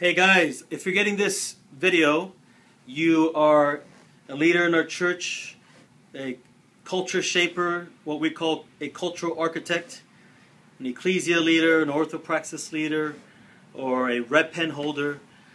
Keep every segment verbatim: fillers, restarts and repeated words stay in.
Hey guys, if you're getting this video, you are a leader in our church, a culture shaper, what we call a cultural architect, an ecclesia leader, an orthopraxis leader, or a red pen holder.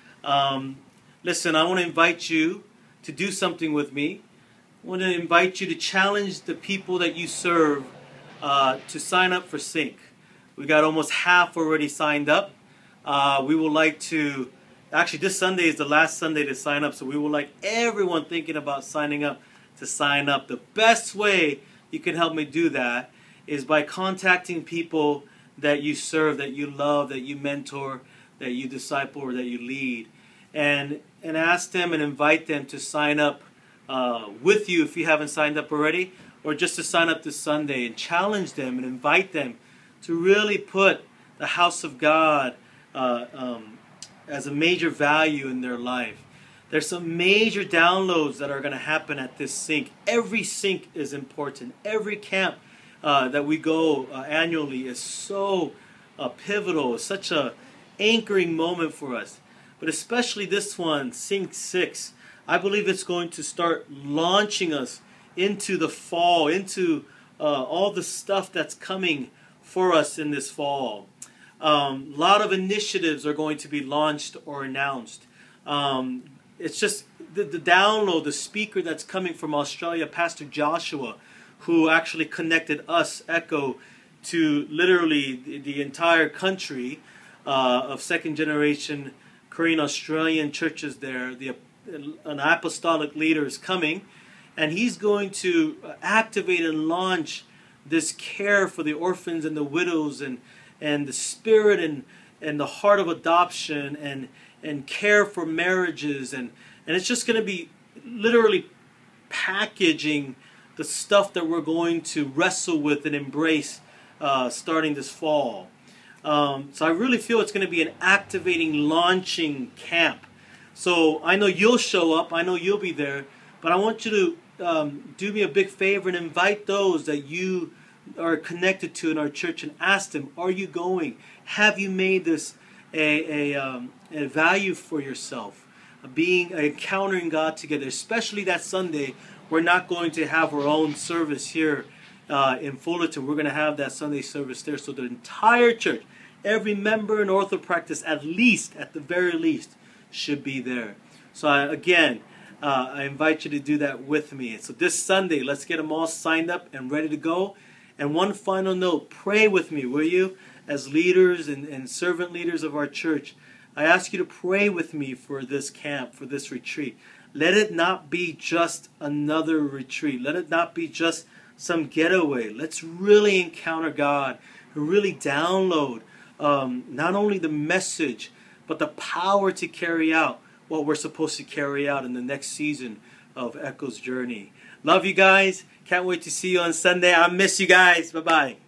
Um, listen, I want to invite you to do something with me. I want to invite you to challenge the people that you serve uh, to sign up for Sync. We got almost half already signed up. Uh, we would like to, actually this Sunday is the last Sunday to sign up, so we would like everyone thinking about signing up to sign up. The best way you can help me do that is by contacting people that you serve, that you love, that you mentor, that you disciple, or that you lead, and, and ask them and invite them to sign up uh, with you if you haven't signed up already, or just to sign up this Sunday, and challenge them and invite them to really put the house of God Uh, um, as a major value in their life. There's some major downloads that are going to happen at this Sync. Every Sync is important. Every camp uh, that we go uh, annually is so uh, pivotal. It's such a anchoring moment for us. But especially this one, Sync six, I believe it's going to start launching us into the fall, into uh, all the stuff that's coming for us in this fall. A um, lot of initiatives are going to be launched or announced. Um, it's just the, the download, the speaker that's coming from Australia, Pastor Joshua, who actually connected us, Echo, to literally the, the entire country uh, of second generation Korean Australian churches there. The, an apostolic leader is coming, and he's going to activate and launch this care for the orphans and the widows, and and the spirit and and the heart of adoption, and and care for marriages, and and it's just going to be literally packaging the stuff that we're going to wrestle with and embrace uh, starting this fall. Um, so I really feel it's going to be an activating, launching camp. So I know you'll show up, I know you'll be there, but I want you to um, do me a big favor and invite those that you are connected to in our church, and ask them, are you going? Have you made this a, a, um, a value for yourself? Being, encountering God together, especially that Sunday. We're not going to have our own service here uh, in Fullerton. We're going to have that Sunday service there. So the entire church, every member in orthopraxis, at least, at the very least, should be there. So I, again, uh, I invite you to do that with me. So this Sunday, let's get them all signed up and ready to go. And one final note, pray with me, will you? As leaders and, and servant leaders of our church, I ask you to pray with me for this camp, for this retreat. Let it not be just another retreat. Let it not be just some getaway. Let's really encounter God and really download um, not only the message, but the power to carry out what we're supposed to carry out in the next season of Echo's journey. Love you guys. Can't wait to see you on Sunday. I miss you guys. Bye-bye.